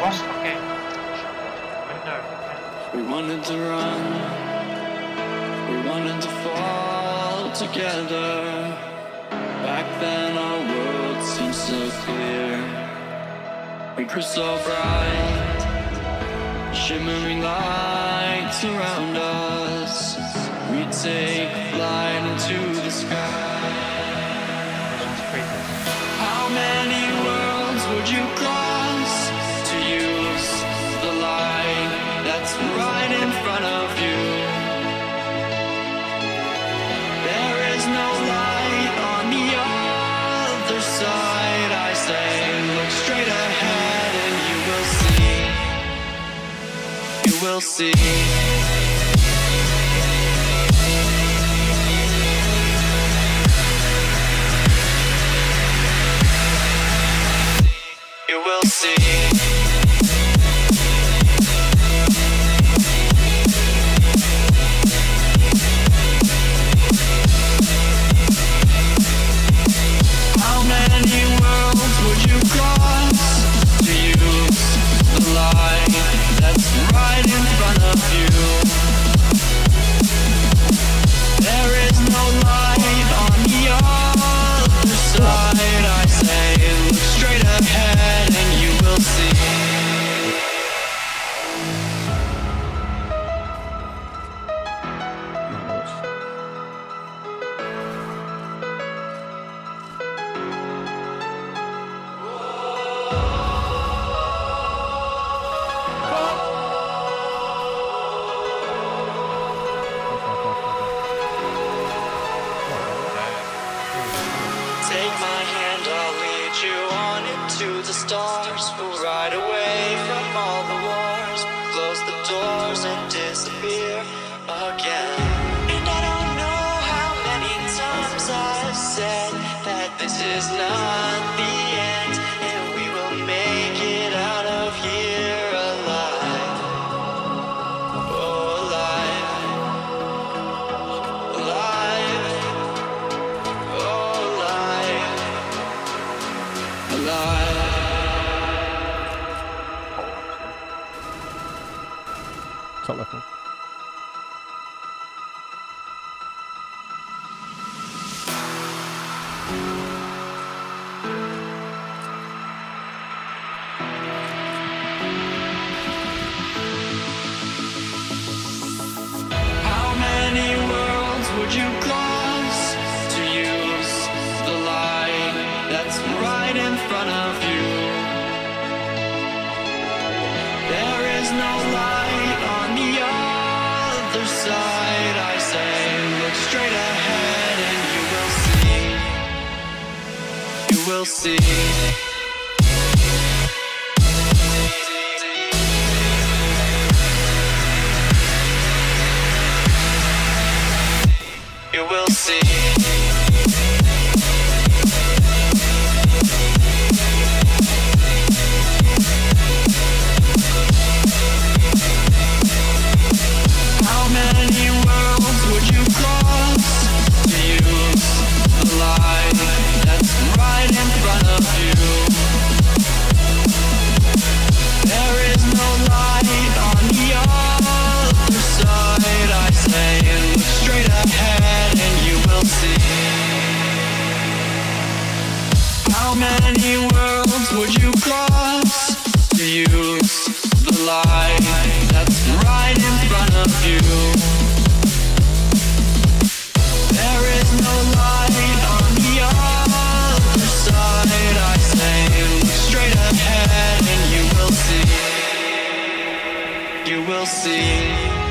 Okei. We wanted to run, we wanted to fall together. Back then our world seemed so clear. We grew so bright, shimmering lights around us. We'd take flight into the sky. How many worlds would you cross to use the light that's right in front of you? There is no light on the other side. I say, look straight ahead and you will see. You will see. You will see. How many worlds would you cross to use the light that's right in front of you? There is no light on the other side. I say, look straight ahead and you will see. Take my hand, I'll lead you on into the stars. We'll ride away from all the wars, close the doors and disappear again. And I don't know how many times I've said that this is not the end, and we will make it out of here alive. Oh, alive. Alive. Oh, alive. Alive. Top left one. How many worlds would you cross to use the light that's right in front of you? There is no light on the other side. I say, look straight ahead and you will see. You will see. You will see. How many worlds would you cross to use the light that's right in front of you? There is no light on the other side. I say, look straight ahead and you will see. How many worlds would you cross to use the light that's right in front of you? There is no light on the other side. I say, look straight ahead and you will see. You will see.